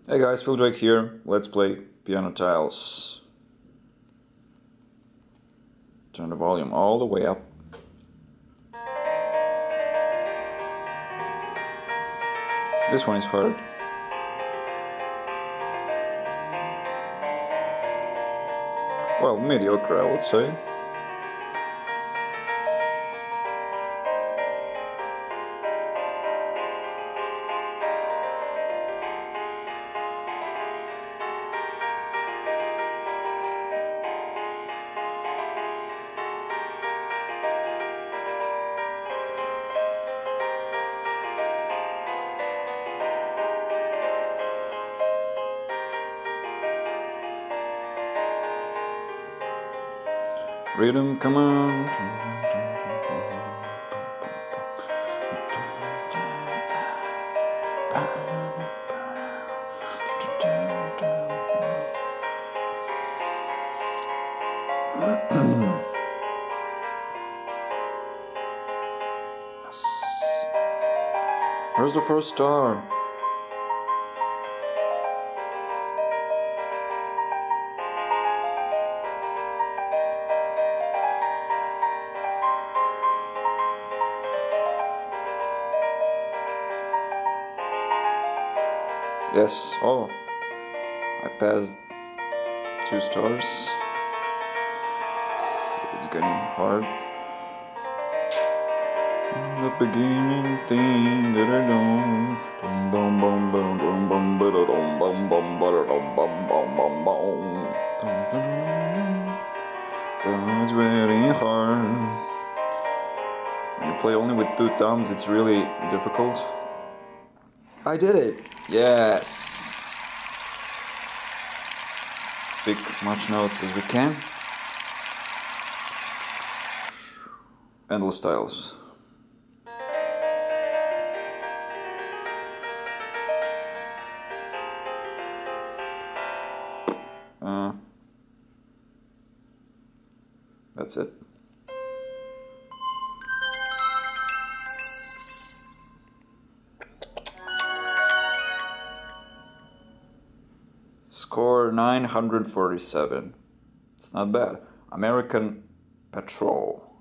Hey guys, Phil Drake here. Let's play Piano Tiles. Turn the volume all the way up. This one is hard. Well, mediocre, I would say. Rhythm, come on. Yes. Where's the first star? Yes, oh, I passed 2 stars. It's getting hard. The beginning thing that I know. Bum bum bum bum bum bum bum bum bum bum bum. That's very hard. When you play only with 2 thumbs, it's really difficult. I did it! Yes! Let's pick much notes as we can. Endless tiles. That's it. Score 947. It's not bad. American Patrol.